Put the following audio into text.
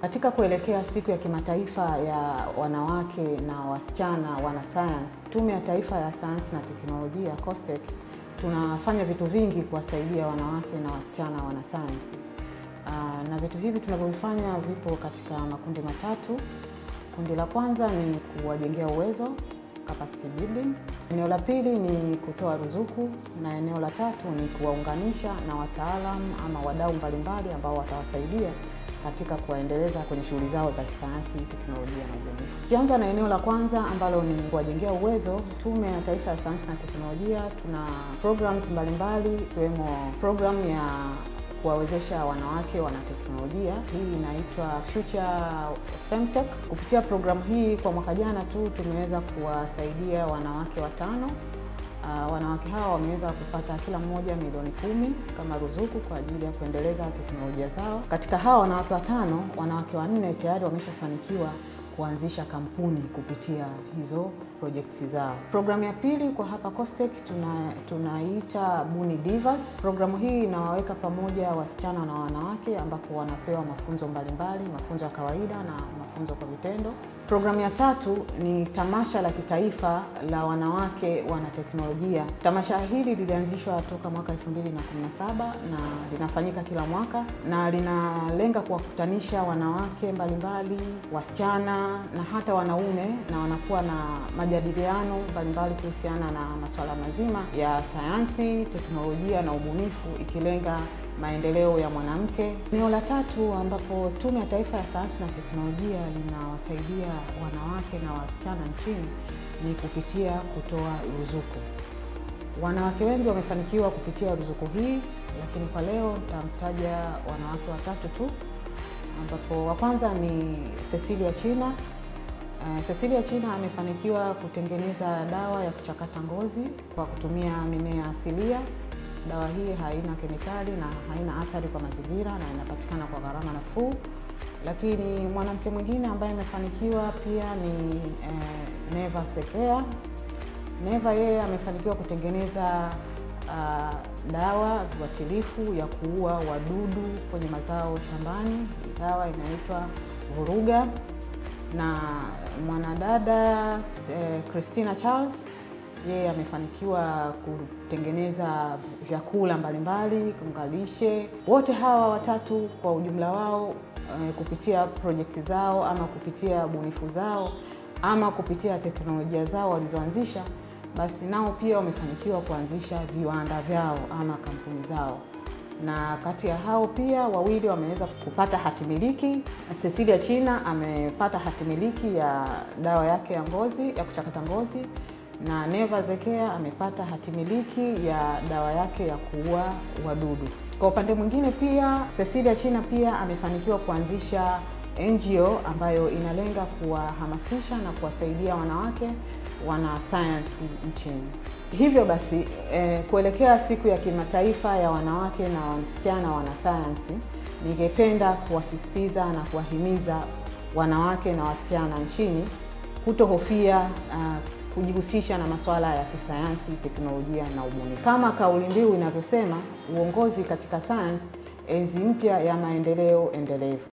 Katika kuelekea siku ya kimataifa ya wanawake na wasichana wanasayansi, Tume ya Taifa ya Sayansi na Teknolojia COSTECH tunafanya vitu vingi kuwasaidia wanawake na wasichana wanasayansi. Na vitu hivi tunavyofanya vipo katika makundi matatu. Kundi la kwanza ni kuwajengea uwezo, capacity building. Eneo la pili ni kutoa ruzuku, na eneo la tatu ni kuwaunganisha na wataalamu ama wadau mbalimbali ambao watawasaidia katika kuwaendeleza kwenye shughuli zao za kisayansi, teknolojia na ubunifu. Tukianza na eneo la kwanza ambalo ni kuwajengea uwezo, Tume ya Taifa ya Sayansi na Teknolojia tuna programs mbalimbali ikiwemo program ya kuwawezesha wanawake wanateknolojia. Hii inaitwa Future Femtech. Kupitia programu hii kwa mwaka jana tu tumeweza kuwasaidia wanawake 5. Wanawake hawa wameweza kupata kila mmoja milioni 10 kama ruzuku kwa ajili ya kuendeleza teknolojia zao. Katika hawa wanawake 5, wanawake 4 tayari wameshafanikiwa kuanzisha kampuni kupitia hizo projects zao. Programu ya pili kwa hapa COSTECH tunaita Buni Divas. Programu hii inawaweka pamoja wasichana na wanawake ambapo wanapewa mafunzo mbalimbali, mafunzo ya kawaida na mafunzo kwa vitendo. Programu ya tatu ni tamasha la kitaifa la wanawake wanateknolojia. Tamasha hili lilianzishwa toka mwaka 2017 na linafanyika kila mwaka, na linalenga kuwakutanisha wanawake mbalimbali, wasichana na hata wanaume, na wanakuwa na majadiliano mbalimbali kuhusiana na masuala mazima ya sayansi, teknolojia na ubunifu, ikilenga maendeleo ya mwanamke. Eneo la tatu ambapo Tume ya Taifa ya Sayansi na Teknolojia linawasaidia wanawake na wasichana nchini ni kupitia kutoa ruzuku. Wanawake wengi wamefanikiwa kupitia ruzuku hii, lakini kwa leo nitamtaja wanawake 3 tu, ambapo wa kwanza ni Cecilia China. Cecilia China amefanikiwa kutengeneza dawa ya kuchakata ngozi kwa kutumia mimea asilia. Dawa hii haina kemikali na haina athari kwa mazingira na inapatikana kwa gharama nafuu. Lakini mwanamke mwingine ambaye amefanikiwa pia ni Neva Zekea. Neva yeye amefanikiwa kutengeneza dawa viuatilifu ya kuua wadudu kwenye mazao shambani. Dawa inaitwa Vuruga. Na mwanadada Christina Charles, yeye amefanikiwa kutengeneza vyakula mbalimbali, kumkalishe. Wote hawa 3 kwa ujumla wao kupitia projekti zao ama kupitia bunifu zao ama kupitia teknolojia zao walizoanzisha, basi nao pia wamefanikiwa kuanzisha viwanda vyao ama kampuni zao. Na kati ya hao pia 2 wameweza kupata hatimiliki. Cecilia China amepata hatimiliki ya dawa yake ya ngozi, ya kuchakata ngozi, na Neva Zekea amepata hatimiliki ya dawa yake ya kuua wadudu. Kwa upande mwingine pia Cecilia China pia amefanikiwa kuanzisha NGO ambayo inalenga kuwahamasisha na kuwasaidia wanawake wanasayansi nchini. Hivyo basi kuelekea siku ya kimataifa ya wanawake na wasichana wanasayansi, ningependa kuwasisitiza na kuwahimiza wanawake na wasichana nchini kutohofia kujihusisha na masuala ya kisayansi, teknolojia na ubunifu. Kama kauli mbiu inavyosema, uongozi katika sayansi, enzi mpya ya maendeleo endelevu.